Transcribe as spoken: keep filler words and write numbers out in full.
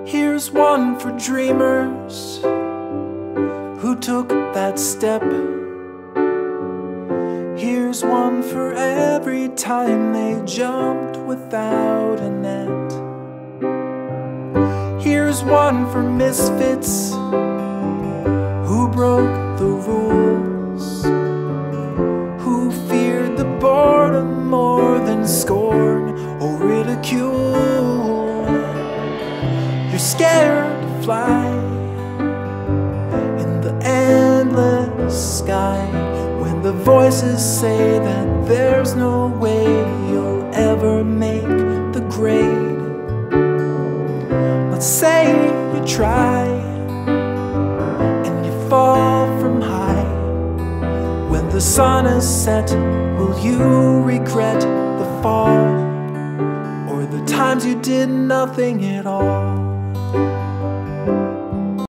Here's one for dreamers who took that step. Here's one for every time they jumped without a net. Here's one for misfits who broke the rules, who feared the boredom more than scorn or ridicule. You're scared to fly in the endless sky when the voices say that there's no way you'll ever make the grade. Let's say you try and you fall from high. When the sun is set, will you regret the fall or the times you did nothing at all?